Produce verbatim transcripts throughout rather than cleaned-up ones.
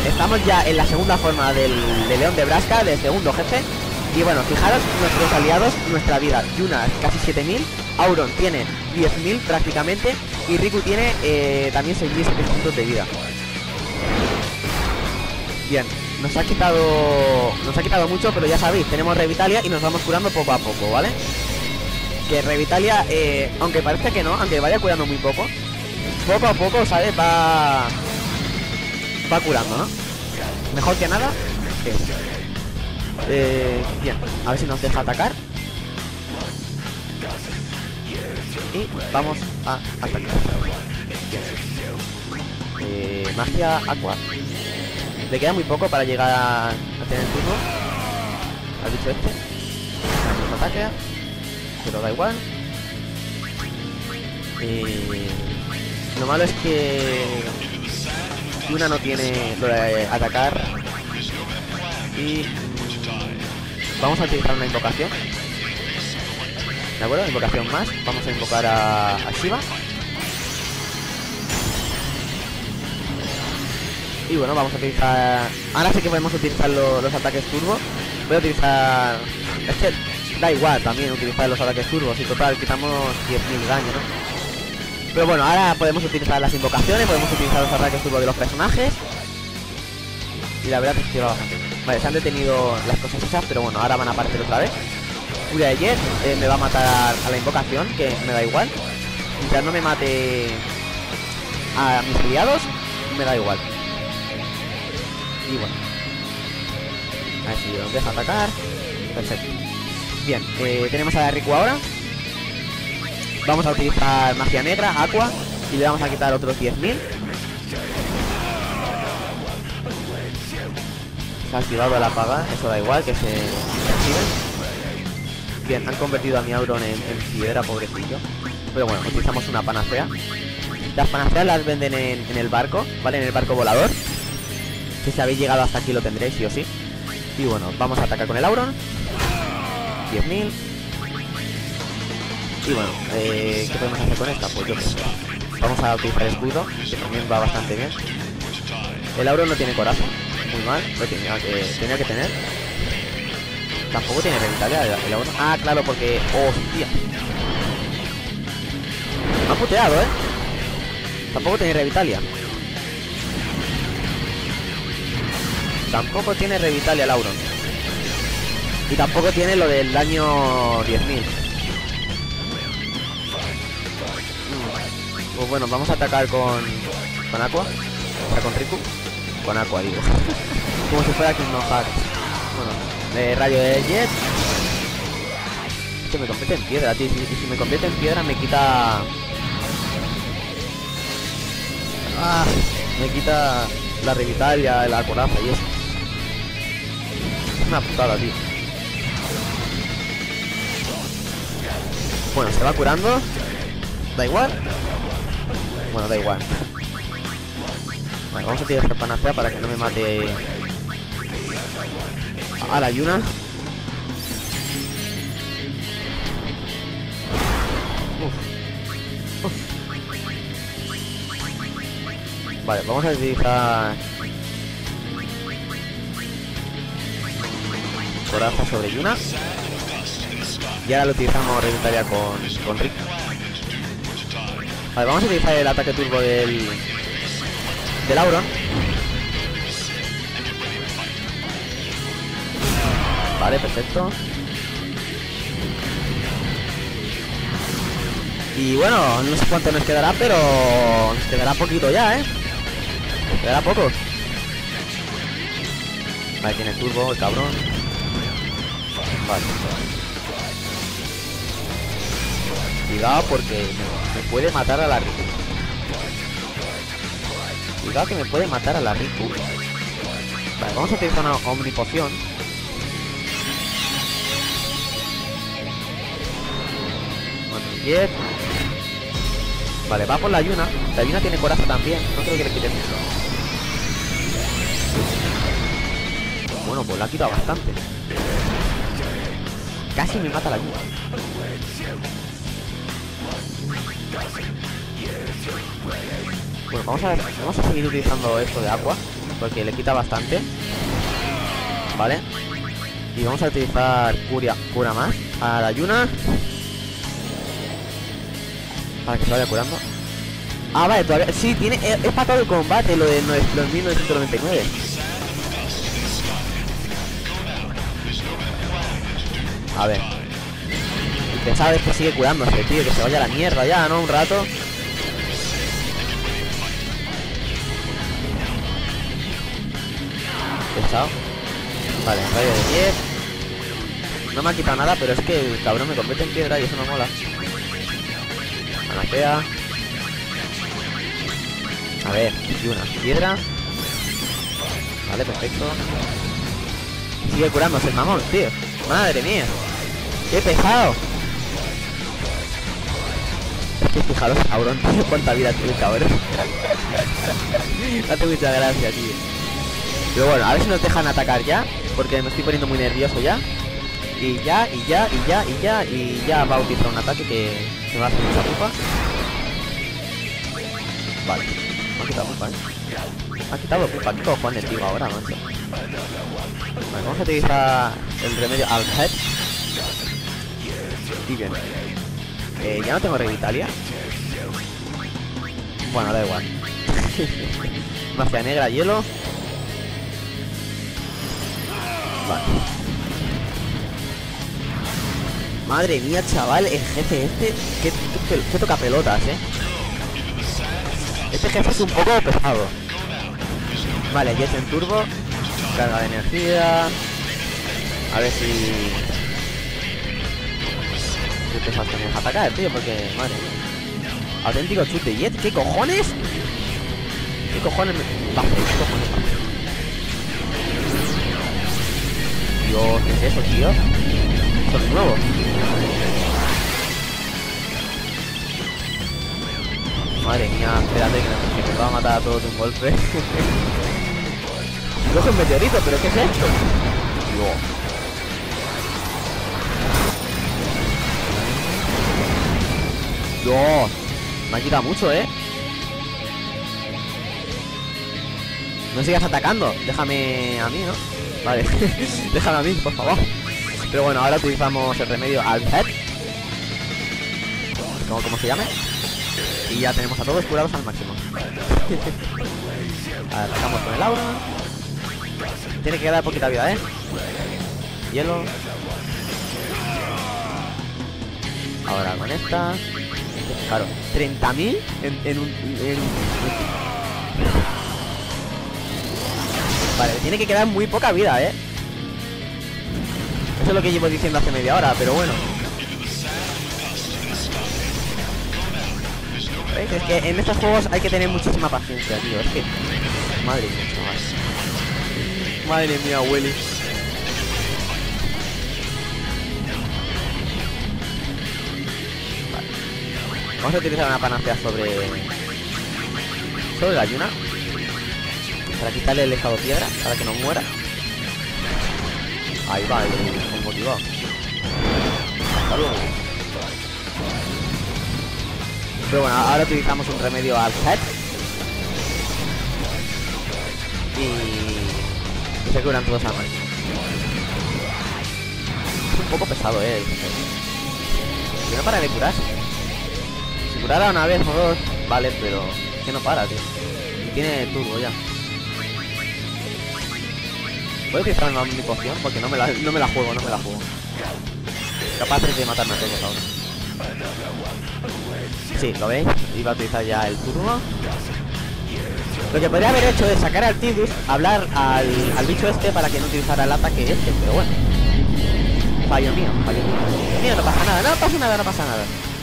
estamos ya en la segunda forma del de León de Braska, del segundo jefe. Y bueno, fijaros nuestros aliados, nuestra vida. Yuna casi siete mil, Auron tiene diez mil prácticamente y Riku tiene eh, también seis mil setecientos de vida. Bien, nos ha quitado nos ha quitado mucho, pero ya sabéis, tenemos Revitalia y nos vamos curando poco a poco, ¿vale? Que Revitalia, eh, aunque parezca que no, aunque vaya curando muy poco, poco a poco, ¿sabes? Va va curando, ¿no? Mejor que nada es eh, bien, a ver si nos deja atacar. Y vamos a atacar. eh, Magia Aqua. Le queda muy poco para llegar a, a tener el turno al bicho este. Nos ataque, pero da igual. eh, Lo malo es que Yuna no tiene lo de atacar. Y vamos a utilizar una invocación. ¿De acuerdo? Invocación más. Vamos a invocar a, a Shiva. Y bueno, vamos a utilizar... Ahora sí que podemos utilizar lo, los ataques turbo. Voy a utilizar... Es que da igual también utilizar los ataques turbos. Y total, quitamos diez mil daño, ¿no? Pero bueno, ahora podemos utilizar las invocaciones. Podemos utilizar los ataques turbo de los personajes. Y la verdad es que va bastante bien. Vale, se han detenido las cosas esas, pero bueno, ahora van a aparecer otra vez. Furia de Jet eh, me va a matar a la invocación, que me da igual. Mientras no me mate a mis aliados, me da igual. Y bueno, a ver si nos deja atacar. Perfecto. Bien, eh, tenemos a la Riku ahora. Vamos a utilizar magia negra, Aqua, y le vamos a quitar otros diez mil. Se ha activado el apagar, eso da igual, que se active. Bien, han convertido a mi Auron en, en piedra, pobrecillo. Pero bueno, utilizamos una panacea. Las panaceas las venden en, en el barco, ¿vale? En el barco volador. Que si habéis llegado hasta aquí lo tendréis, sí o sí. Y bueno, vamos a atacar con el Auron. diez mil. Y bueno, eh, ¿qué podemos hacer con esta? Pues yo qué sé. Vamos a utilizar escudo, que también va bastante bien. El Auron no tiene corazón. Muy mal, lo tenía que, tenía que tener. Tampoco tiene revitalia el, el Auron. Ah, claro, porque... ¡Hostia! Me ha puteado, ¿eh? Tampoco tiene revitalia. Tampoco tiene revitalia el Auron. Y tampoco tiene lo del daño diez mil. Pues bueno, vamos a atacar con... Con Aqua. O sea, con Riku. Con Aqua, digo. Como si fuera Kingdom Hearts. Bueno, eh, rayo de Jet. Es que me convierte en piedra, tío. Y si, si me convierte en piedra me quita... Ah, me quita la revitalia, la coraza y eso. Es una putada, tío. Bueno, se va curando. Da igual. Bueno, da igual. Vale, vamos a tirar esta panacea para que no me mate a la Yuna. Uf. Uf. Vale, vamos a utilizar coraza sobre Yuna. Y ahora lo utilizamos revitalia con, con Rick. Vale, vamos a utilizar el ataque turbo del del Auron. Vale, perfecto. Y bueno, no sé cuánto nos quedará, pero nos quedará poquito ya, ¿eh? Nos quedará poco. Vale, tiene turbo, el cabrón. Vale. Cuidado porque me, me puede matar a la Riku. Cuidado que me puede matar a la Riku. Vale, vamos a utilizar una omnipoción. diez. Vale, va por la Yuna. La Yuna tiene coraza también. No creo que le quite mucho. Bueno, pues la ha quitado bastante. Casi me mata la Yuna. Bueno, vamos a ver, vamos a seguir utilizando esto de Aqua. porque le quita bastante. Vale. Y vamos a utilizar cura, cura más a la Yuna para que se vaya curando. Ah, vale, todavía... Sí, tiene... Es, es para todo el combate lo de los mil novecientos noventa y nueve. A ver. Y pesado es que sigue curándose, tío. Que se vaya a la mierda ya, ¿no? Un rato. Pesado. Vale, rayo de diez. No me ha quitado nada, pero es que el cabrón me convierte en piedra y eso no mola. Panacea. A ver, y una piedra. Vale, perfecto. Sigue curándose el mamón, tío. Madre mía. Qué pesado. Es que fijaros, Auron, tío, cuánta vida tiene el cabrón. No hace mucha gracia, tío. Pero bueno, a ver si nos dejan atacar ya, porque me estoy poniendo muy nervioso ya. Y ya, y ya, y ya, y ya, y ya va a utilizar un ataque que me va a hacer mucha pupa. Vale, me ha quitado pupa, ¿eh? Me ha quitado pupa, ¿qué cojones digo ahora, macho? Vale, vamos a utilizar el remedio al head. Y bien. Eh, ya no tengo revitalia. Bueno, da igual. Magia negra, hielo. Vale. Madre mía, chaval, el jefe este, que, que, que toca pelotas, eh. Este jefe es un poco pesado. Vale, Jet en turbo. Carga de energía. A ver si... Si te falta a atacar, tío, porque... Madre mía. Auténtico chute Jet, ¿qué cojones? ¿Qué cojones me... Vale, ¿qué cojones? Dios, ¿qué es eso, tío? Esto es nuevo. Madre mía, espérate que me, que me va a matar a todos de un golpe. Coge un meteorito, pero ¿qué es esto? Dios. Dios. Me ha quitado mucho, ¿eh? No sigas atacando. Déjame a mí, ¿no? Vale. Déjame a mí, por favor. Pero bueno, ahora utilizamos el remedio al head. Como, como se llame. Y ya tenemos a todos curados al máximo. Atacamos con el aura. Tiene que quedar poquita vida, ¿eh? Hielo. Ahora con esta. Claro, treinta mil en, en un... En... Vale, tiene que quedar muy poca vida, ¿eh? Eso es lo que llevo diciendo hace media hora, pero bueno. ¿Veis? Es que en estos juegos hay que tener muchísima paciencia, tío. Es que... Madre mía, chaval. Madre mía, Willy. Vale. Vamos a utilizar una panacea sobre... Sobre la Yuna. Para quitarle el estado piedra, para que no muera. Ahí va, el, el motivado. Hasta luego. Pero bueno, ahora utilizamos un remedio al head. Y... y se curan todos al máximo. Es un poco pesado, eh. Que no para de curarse. Si curara una vez o dos, vale, pero... Es que no para, tío. Y tiene turbo ya. Voy a utilizar una mi poción porque no me, la, no me la juego, no me la juego. Capaces de matarme a todos ahora. Sí, ¿lo veis? Iba a utilizar ya el turno. Lo que podría haber hecho es sacar al Tidus, hablar al, al bicho este para que no utilizara el ataque este, pero bueno. Fallo mío, fallo mío. Mío, no pasa nada, no pasa nada, no pasa nada.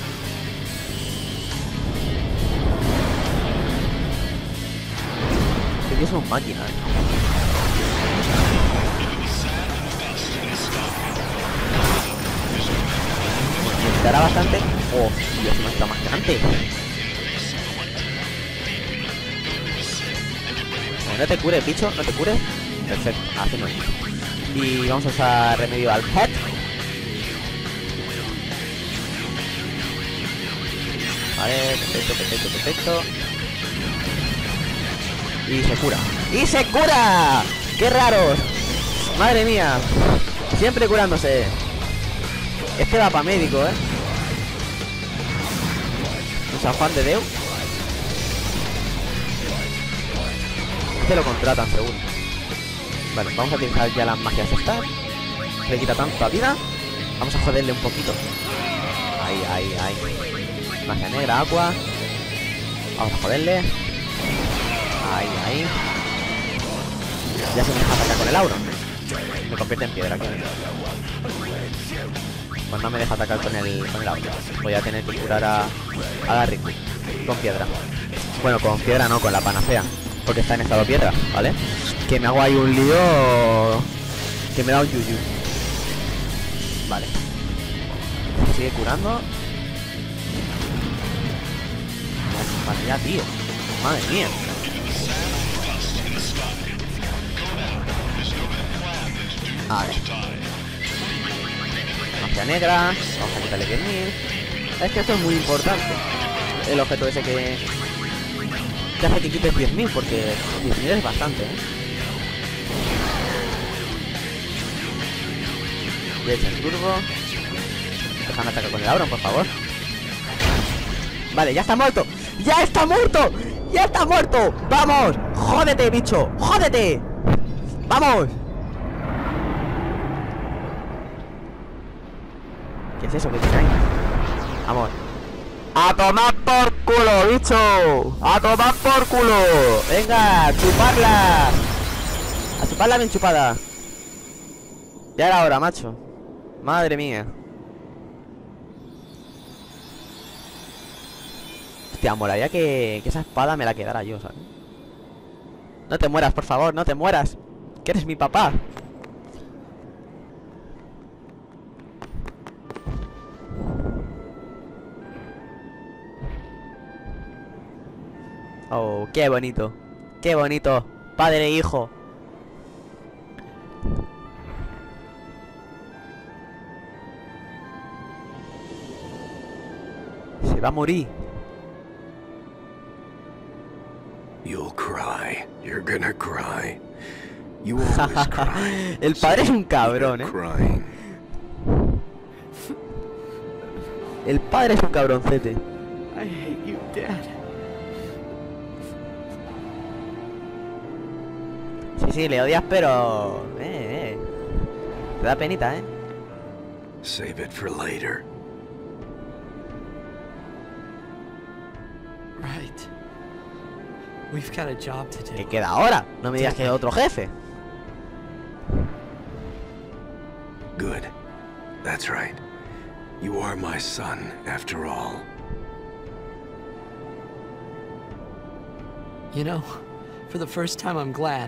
Este tío es un máquina, ¿eh? Dará bastante. Oh, Dios, no está más grande. No te cures, bicho, no te cures. Perfecto, así no es. Y vamos a usar remedio al head. Vale, perfecto, perfecto, perfecto. Y se cura. ¡Y se cura! ¡Qué raros! Madre mía. Siempre curándose. Este va para médico, ¿eh? Un San Juan de Deu. Este lo contratan, seguro. Vale, vamos a utilizar ya las magias estas. Le quita tanta vida. Vamos a joderle un poquito. Ahí, ahí, ahí. Magia negra, agua. Vamos a joderle. Ahí, ahí. Ya se me deja atacar con el aura. Me convierte en piedra aquí. Pues no me deja atacar con el, con el aura. Voy a tener que curar a, a Garry con piedra. Bueno, con piedra no, con la panacea. Porque está en estado piedra, ¿vale? Que me hago ahí un lío. Que me da un yuyu. Vale. Sigue curando. Ya, tío. Madre mía. Vale. Magia negra. Vamos a quitarle diez mil. Es que esto es muy importante. El objeto ese que... que hace que quites diez mil. Porque diez mil es bastante, ¿eh? Le echa el turbo. Déjame atacar con el Auron, por favor. Vale, ya está muerto. ¡Ya está muerto! ¡Ya está muerto! ¡Vamos! ¡Jódete, bicho! ¡Jódete! ¡Vamos! ¿Qué es eso que tiene ahí? Vamos. ¡A tomar por culo, bicho! ¡A tomar por culo! ¡Venga! ¡Chuparla! ¡A chuparla bien chupada! Ya era hora, macho. Madre mía. Hostia, molaría que, que esa espada me la quedara yo, ¿sabes? No te mueras, por favor, no te mueras. Que eres mi papá. Oh, qué bonito. Qué bonito. Padre e hijo. Se va a morir. You'll cry. You're gonna cry. You always cry. El padre es un cabrón, eh. Crying. El padre es un cabroncete. I hate you, Dad. Sí, sí, le odias, pero... Eh, eh. Te da penita, eh. Save it for later. Right. We've got a job to ¿Qué do. queda ahora? No me digas que hay otro jefe. Good. That's right. You are my son, after all. You know, for the first time, I'm glad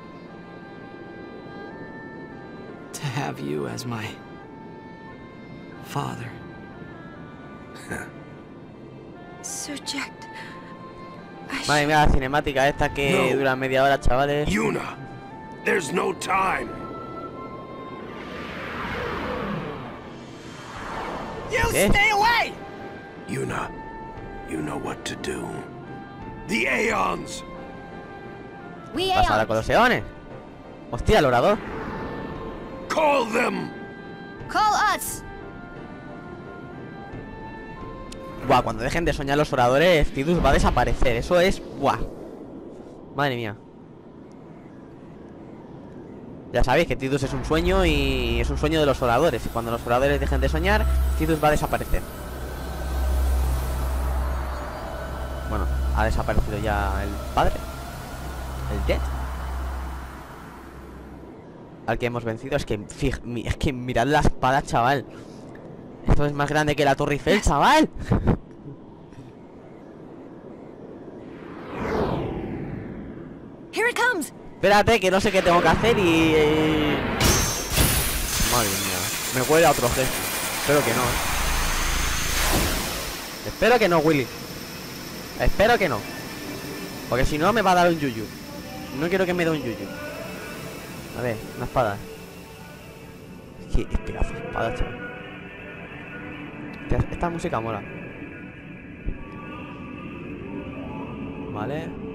to have you as my father. Sir Jack, I Madre mía, la cinemática esta que No. dura media hora, chavales. Yuna! There's no time! You ¿Qué? stay away! Yuna, you know what to do. The Aeons! we ¿Qué pasa ahora con los eones? Hostia, el orador. Call them! call us. Buah, cuando dejen de soñar los oradores, Tidus va a desaparecer. Eso es... Buah. Madre mía. Ya sabéis que Tidus es un sueño y es un sueño de los oradores. Y cuando los oradores dejen de soñar, Tidus va a desaparecer. Bueno, ha desaparecido ya el padre. El Jet. Al que hemos vencido. Es que, fij, mi- es que mirad la espada, chaval. Esto es más grande que la Torre Eiffel, chaval. Here it comes. Espérate, que no sé qué tengo que hacer y... y- Madre mía. Me huele a otro jefe. Espero que no, ¿eh? Espero que no, Willy. Espero que no. Porque si no me va a dar un yuyu. No quiero que me dé un yuyu. A ver, una espada. Es que es pedazo de espada, chaval. Hostia, esta música mola. Vale.